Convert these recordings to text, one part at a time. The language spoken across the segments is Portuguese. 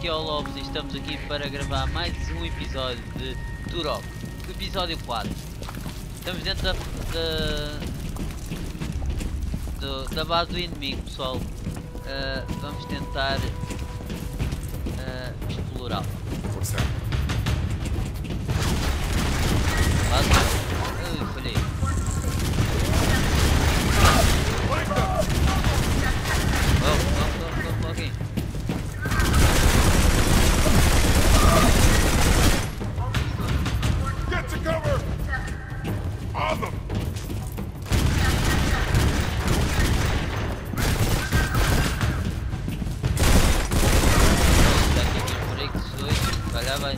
aqui ao Lobos e estamos aqui para gravar mais um episódio de Turok, episódio 4. Estamos dentro da base do inimigo, pessoal. Vamos tentar explorá-la. Força. Falhei. Oh, ok. Get to cover! On them! Está aqui os buracos dois. Calhar vai.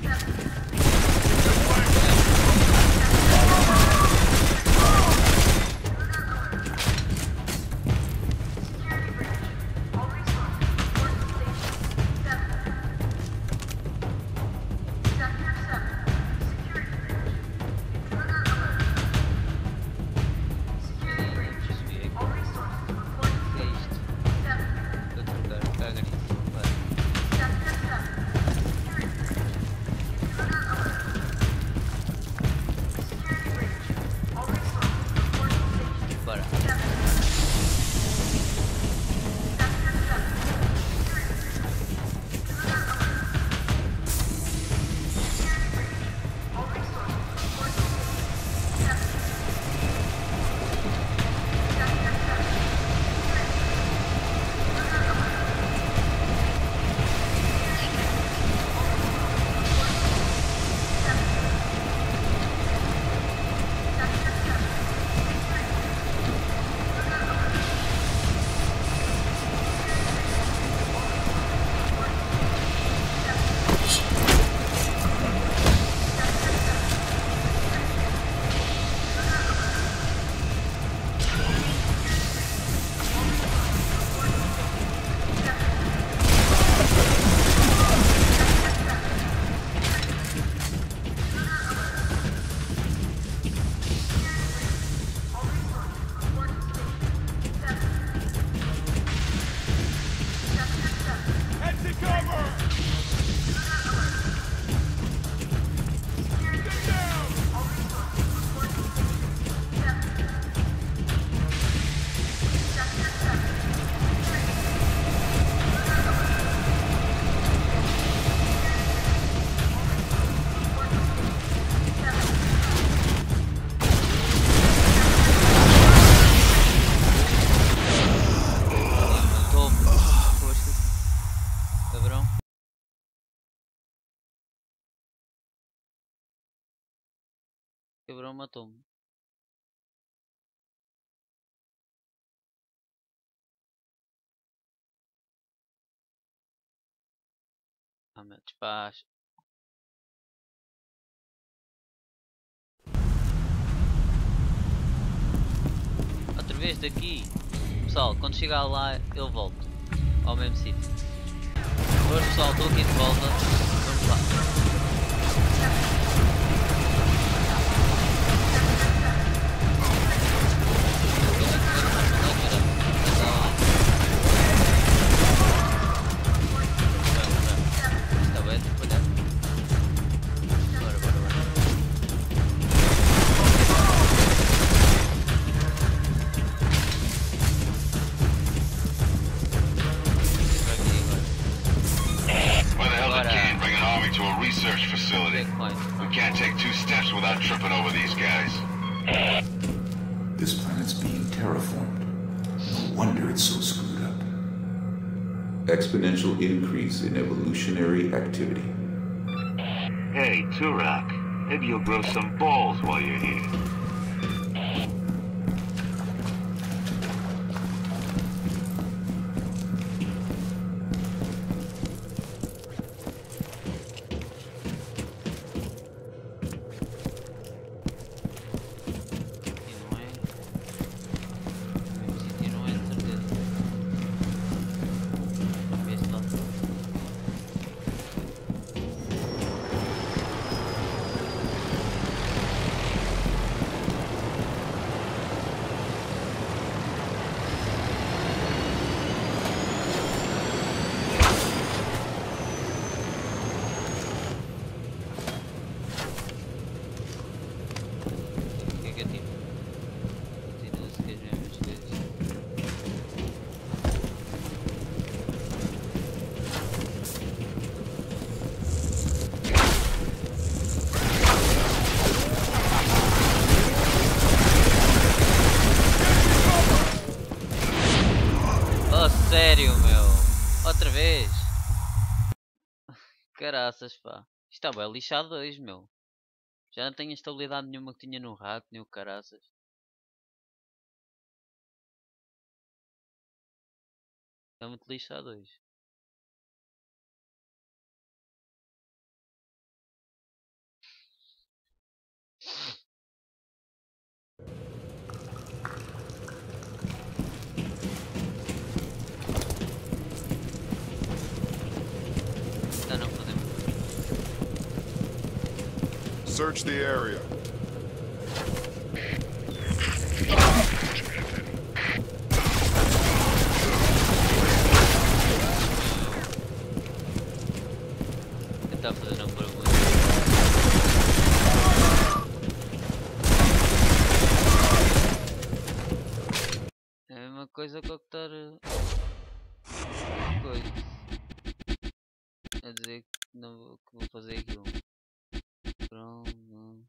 Quebrou, matou-me. Ah, meu despacho. Outra vez daqui. Pessoal, quando chegar lá eu volto ao mesmo sítio. Hoje, pessoal, estou aqui de volta. Vamos lá. Research facility. We can't take two steps without tripping over these guys. This planet's being terraformed. No wonder it's so screwed up. Exponential increase in evolutionary activity. Hey, Turok, maybe you'll grow some balls while you're here. Oh, sério, meu. Outra vez. Caraças, pá. Isto está bem lixado 2, meu. Já não tenho estabilidade nenhuma que tinha no rato, nem o caraças. Está muito lixado 2. Já não podemos. Search the area. Tentar fazer um barulho. É a mesma coisa que estar. Coisa. A dizer que, não, que vou fazer aquilo. Pronto.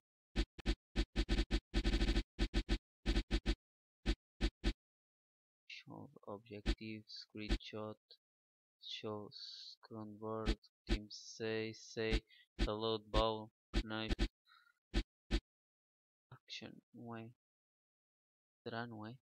Show objective, screenshot, show board, team say, reload ball, knife, action, não é? Será, não é?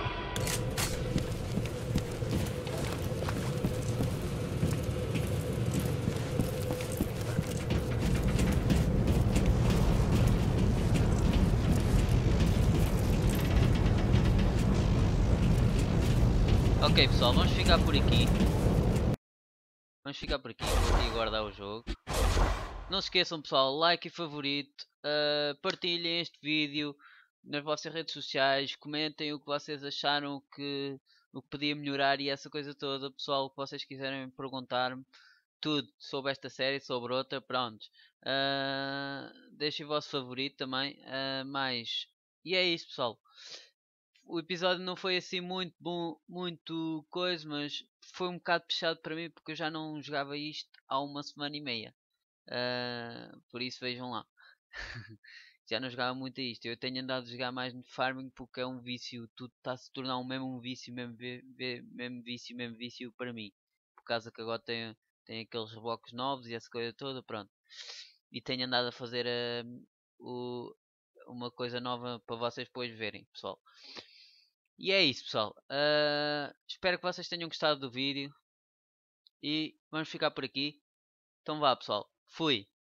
Ok pessoal, vamos ficar por aqui. Vamos ficar por aqui, vou aqui guardar o jogo. Não se esqueçam pessoal, like e favorito, partilhem este vídeo nas vossas redes sociais, comentem o que vocês acharam, o que podia melhorar e essa coisa toda, pessoal, o que vocês quiserem perguntar-me, tudo sobre esta série, sobre outra, pronto. Deixem o vosso favorito também, e é isso pessoal. O episódio não foi assim muito bom, muito coisa, mas foi um bocado puxado para mim porque eu já não jogava isto há uma semana e meia. Por isso vejam lá. Já não jogava muito a isto. Eu tenho andado a jogar mais no farming porque é um vício. Tudo está a se tornar um vício, mesmo vício para mim. Por causa que agora tem aqueles reboques novos e essa coisa toda, pronto. E tenho andado a fazer uma coisa nova para vocês depois verem, pessoal. E é isso, pessoal. Espero que vocês tenham gostado do vídeo. E vamos ficar por aqui. Então vá, pessoal. Fui.